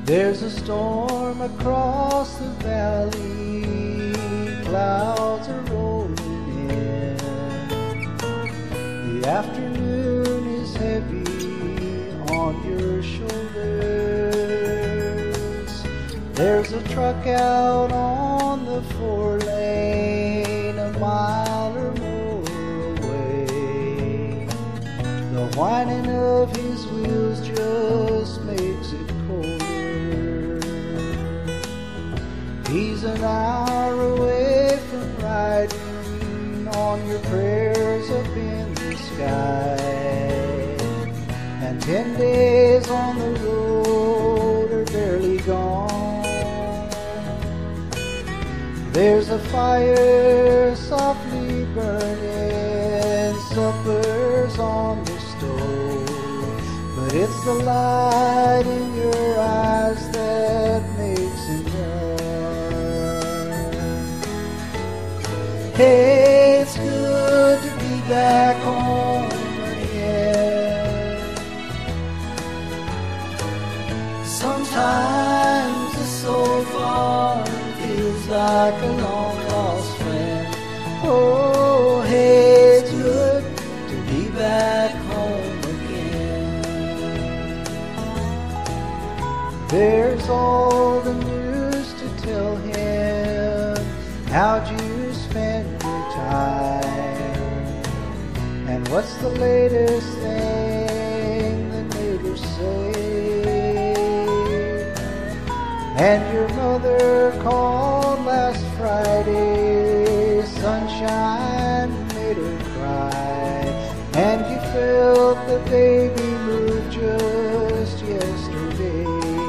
There's a storm across the valley, clouds are rolling in. The afternoon is heavy on your shoulders. There's a truck out on the 4-lane, a mile or more away. The whining of his wheels just makes it colder. He's an hour away from riding on your prayers up in the sky, and 10 days on the road are barely gone. There's a fire softly burning, supper's on the stove, but it's the light in your eyes that makes him warm. Hey, it's good to be back home again. Sometimes it's so far, feels like a long lost friend. Oh, hey, it's good to be back home again. There's all the news to tell him. How'd you spend your time? And what's the latest thing the neighbors say? And your mother called last Friday, sunshine made her cry, and you felt the baby move just yesterday.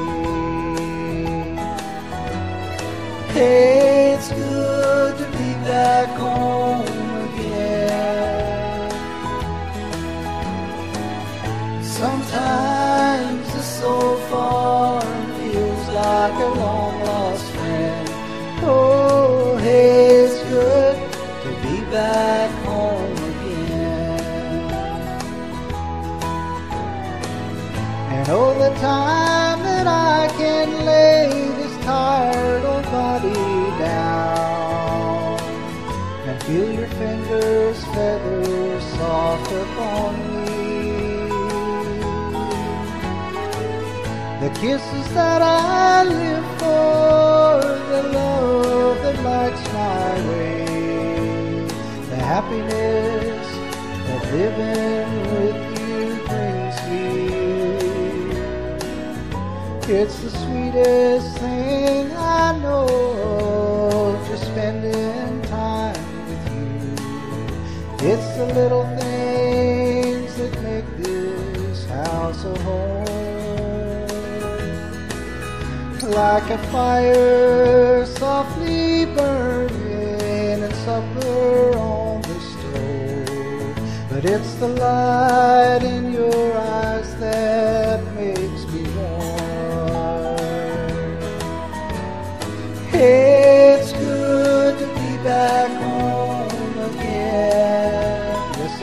Hey, it's good to be back home again. Sometimes it's so far, feels like a long lost friend. Oh, hey, it's good to be back home again. And oh, the time that I can lay this tired old body down and feel your fingers feather soft upon me. The kisses that I live for, the love that lights my way, the happiness that living with you brings me. It's the sweetest thing I know, just spending time with you. It's the little things that make this house a home. Like a fire softly burning and supper on the stove, but it's the light in your eyes that makes me warm. Hey, it's good to be back home again. Yes,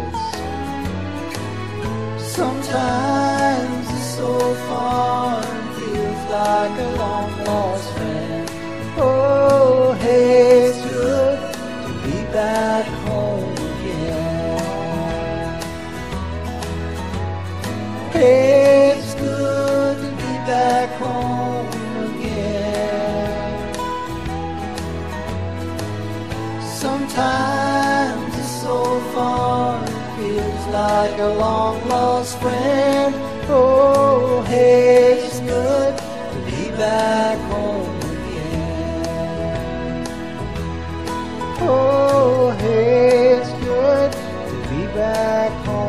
it is. Sometimes it's so far, like a long lost friend. Oh, hey, it's good to be back home again. Hey, it's good to be back home again. Sometimes it's so far, feels like a long lost friend. Oh, hey, it's good back home again. Oh, hey, it's good to be back home.